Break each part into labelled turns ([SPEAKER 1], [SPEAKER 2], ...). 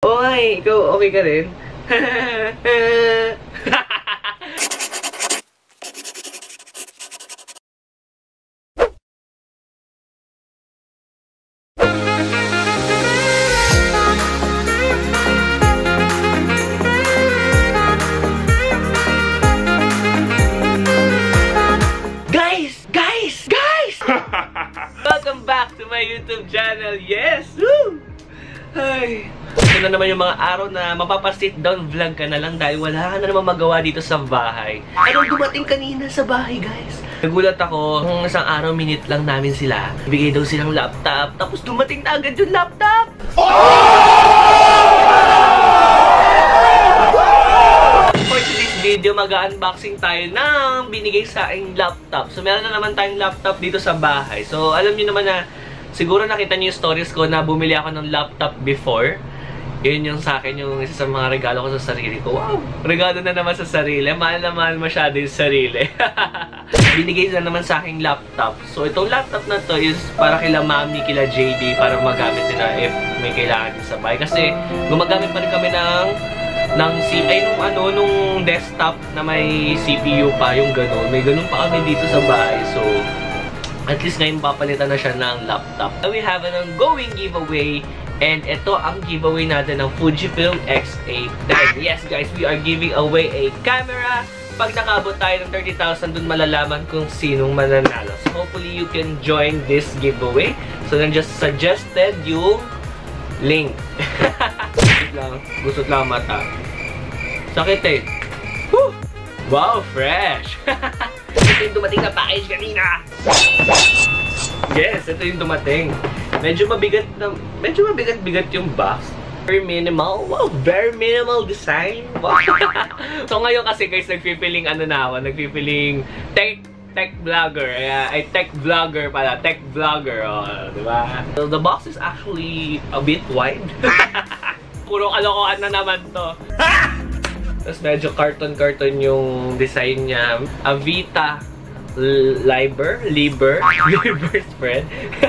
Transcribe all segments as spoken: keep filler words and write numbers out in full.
[SPEAKER 1] Oo nga eh, ikaw okay ka rin?
[SPEAKER 2] Welcome back to my YouTube channel. Yes! Woo! Ay, ito na naman yung mga araw na mapapasit down vlog ka na lang dahil wala ka na naman magawa dito sa bahay. Anong dumating kanina sa bahay, guys? Nagulat ako, kung isang araw, minute lang namin sila. Bigay daw silang laptop, tapos dumating na agad yung laptop! For today's video, mag-unboxing tayo ng binigay sa aking laptop. So, meron na naman tayong laptop dito sa bahay. So, alam niyo naman na, siguro nakita niyo yung stories ko na bumili ako ng laptop before. Yun yung sa akin, yung isa sa mga regalo ko sa sarili ko. Wow! Regalo na naman sa sarili. Mahal na mahal masyado yung sarili. Binigay na naman sa aking laptop. So, itong laptop na to is para kila Mami, kila J D, para magamit nila if may kailangan din sa bahay. Kasi, gumagamit pa rin kami ng ng C ay nung ano nung desktop na may C P U pa, yung gano'n. May gano'n pa kami dito sa bahay. So, at least ngayon papalitan na siya ng laptop. We have an ongoing giveaway. And ito ang giveaway natin ng Fujifilm X eight. And yes guys, we are giving away a camera. Pag nakaabot tayo ng thirty thousand, dun malalaman kung sinong mananalo. So hopefully you can join this giveaway. So then just suggested yung link. Gusot lang, gusot lang mata. Sakit eh. Woo! Wow, fresh! Ito yung dumating na package kanina. Yes, ito yung dumating. Medyo mabigat na, medyo mabigat-bigat yung box. Very minimal. Wow, very minimal design. Wow. So ngayon kasi guys, nagpipiling ano na ako, nagpipiling tech tech vlogger. Uh, ay tech vlogger pala, tech vlogger. Oh, di ba? So the box is actually a bit wide. Puro kalokohan na naman to. Tapos medyo carton-carton yung design niya. Avita Liber, Liber, Liber spread.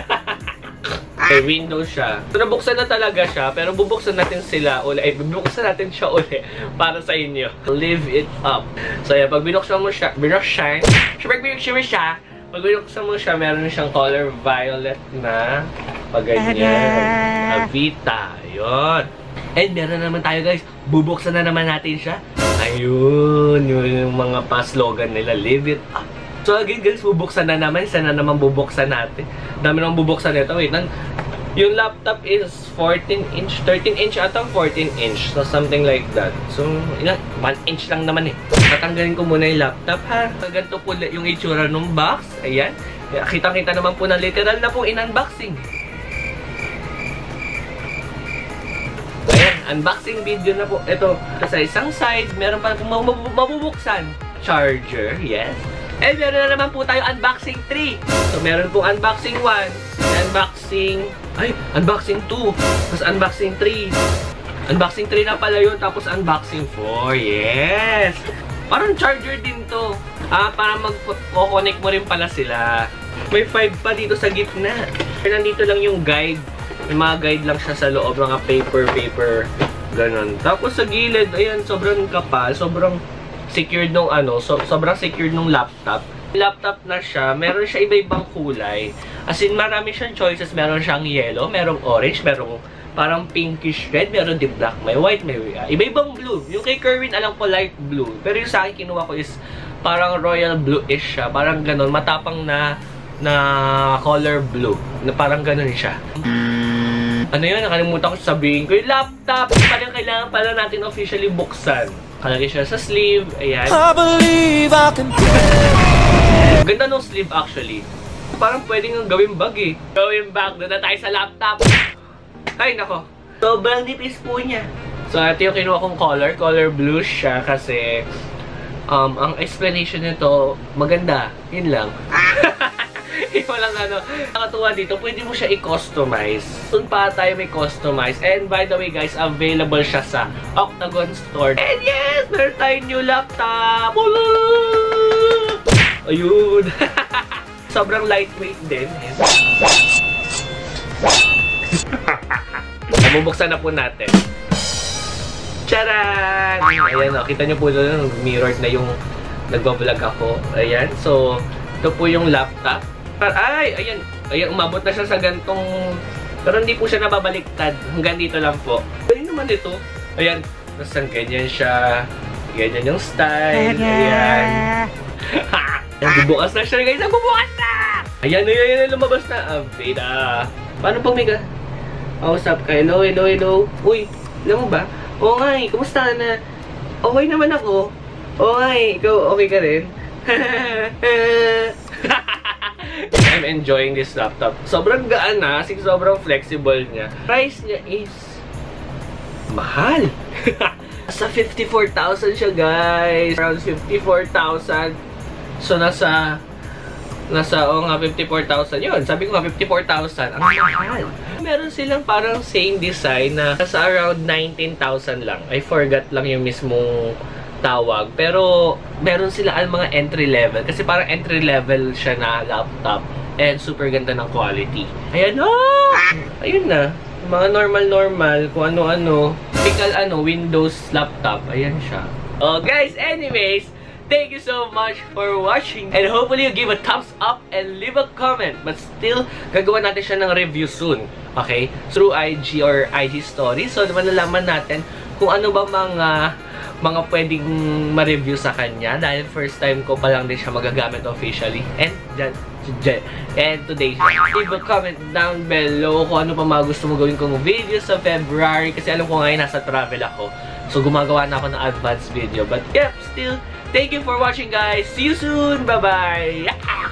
[SPEAKER 2] May window siya. So, nabuksan na talaga siya, pero bubuksan natin sila uli. Ay, bubuksan natin siya uli para sa inyo. Live it up. So, yan, pag binuksan mo siya, binuksan, pag binuksan mo siya, pag binuksan mo siya, meron siyang color violet na pag ganyan. Avita. Ayun. And meron naman tayo guys, bubuksan na naman natin siya. Ayun, yung mga pa-slogan nila, live it up. So again guys, bubuksan na naman. Isa na naman bubuksan natin. Dami naman bubuksan nito. Wait, nan yung laptop is fourteen inch, thirteen inch atang fourteen inch. So something like that. So, ilan? one inch lang naman eh. Tatanggalin ko muna yung laptop ha. Ganito po yung itsura ng box. Ayan. Kitang-kita naman po na literal na po in-unboxing. Ayan, unboxing video na po. Ito, sa isang side, meron pa pong mabubuksan. Charger, yes. And meron na naman po tayo unboxing three. So, meron pong unboxing one, unboxing, ay, unboxing two, tapos unboxing three. Unboxing three na pala yun, tapos unboxing four, yes! Parang charger din to. Ah, para mag-connect mo rin pala sila. May five pa dito sa gitna. Nandito lang yung guide. May mga guide lang siya sa loob, mga paper, paper, ganun. Tapos sa gilid, ayan, sobrang kapal, sobrang secured nung ano, so, sobrang secured nung laptop. Laptop na siya, meron siya iba-ibang kulay. As in, marami siyang choices. Meron siyang yellow, merong orange, merong parang pinkish red, meron din black, may white, may uh, iba-ibang blue. Yung kay Kerwin, alam ko light blue. Pero yung sa akin, kinuha ko is parang royal blue-ish siya. Parang ganun, matapang na na color blue. Na parang ganun siya. Ano yun? Nakalimutan ko sabihin ko. Yung laptop, parang kailangan pala natin officially buksan. Kalagay siya sa sleeve. Ayan. I believe I can play. Ganda nung sleeve actually. Parang pwedeng gawin bag eh. Gawin bag. Doon na tayo sa laptop. Ay, nako. Sobrang nipis po niya. So, ito yung kinuha kong color. Color blue siya kasi um, ang explanation nito maganda. Yun lang. Yung walang ano. Nakatuwa dito, pwede mo siya i-customize. Doon pa tayo may customize. And by the way guys, available siya sa Octagon Store. And yes, meron tayong new laptop. Ayun. Sobrang lightweight din. Bubuksan na po natin. Charan! Ayan o, kita nyo po doon, mirrored na yung nagbablog ako. Ayan, so, ito po yung laptop. Ay, ayan, ayan, umabot na siya sa gantong, pero hindi po siya nababaliktad. Hanggang dito lang po. Ayan naman ito. Ayan, nasaan ganyan siya. Ganyan yung style. Ayan. Nagbubukas na siya, guys. Nagbubukas na! Ayan, ayan, ayan, lumabas na. Aveda. Paano pag may ka? Oh, what's up? Hello, hello, hello. Uy, alam mo ba? Oo nga eh, kumusta na? Okay naman ako. Oo nga eh, ikaw okay ka rin? I'm enjoying this laptop. Sobrang gaan na, kasi sobrang flexible niya. Price niya is mahal. Nasa fifty-four thousand siya, guys. Around fifty-four thousand. So, nasa... Nasa, o oh, nga, fifty-four thousand. Yun, sabi ko nga, fifty-four thousand. Ang mahal. Meron silang parang same design na nasa around nineteen thousand lang. I forgot lang yung mismong tawag. Pero, meron sila ang mga entry level. Kasi parang entry level siya na laptop. And super ganda ng quality. Ayan na! Ayun na. Mga normal-normal, kung ano-ano. Typical ano, Windows laptop. Ayan siya. Oh, guys, anyways, thank you so much for watching. And hopefully you give a thumbs up and leave a comment. But still, gagawa natin siya ng review soon. Okay? Through I G or I G story. So, malalaman natin kung ano ba mga mga pwedeng ma-review sa kanya. Dahil first time ko pa lang din siya magagamit officially. And, dyan, dyan. And today, leave a comment down below kung ano pa mga gusto mo gawin kong video sa February. Kasi alam ko ngayon nasa travel ako. So, gumagawa na ako ng advanced video. But, yep, still, thank you for watching, guys. See you soon. Bye-bye.